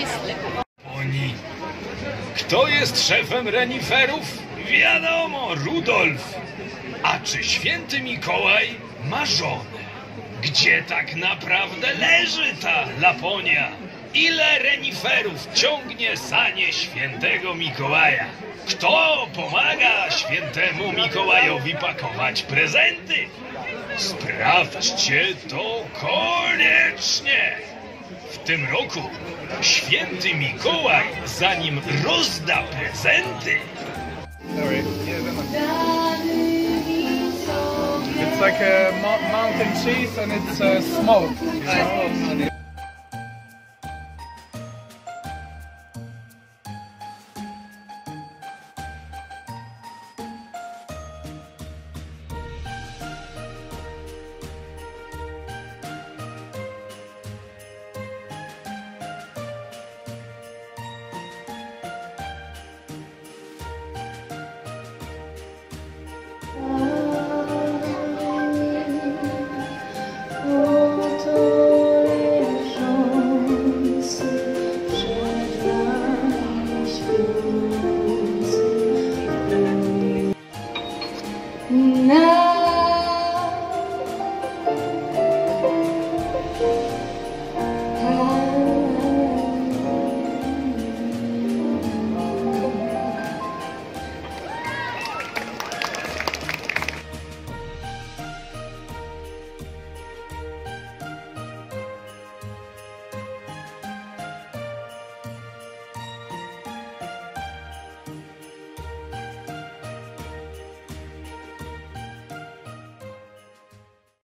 Oni. Kto jest szefem reniferów? Wiadomo, Rudolf. A czy święty Mikołaj ma żonę? Gdzie tak naprawdę leży ta Laponia? Ile reniferów ciągnie sanie świętego Mikołaja? Kto pomaga świętemu Mikołajowi pakować prezenty? Sprawdźcie to koniecznie! W tym roku święty Mikołaj, zanim rozda prezenty... It's like a mountain cheese and it's smoked.